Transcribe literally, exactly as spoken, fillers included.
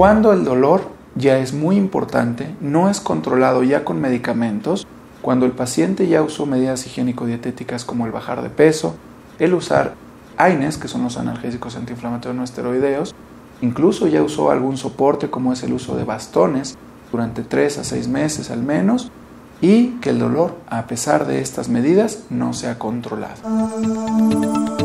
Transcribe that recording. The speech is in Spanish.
Cuando el dolor ya es muy importante, no es controlado ya con medicamentos, cuando el paciente ya usó medidas higiénico-dietéticas como el bajar de peso, el usar A I N Es, que son los analgésicos antiinflamatorios no esteroideos, incluso ya usó algún soporte como es el uso de bastones durante tres a seis meses al menos, y que el dolor, a pesar de estas medidas, no se ha controlado.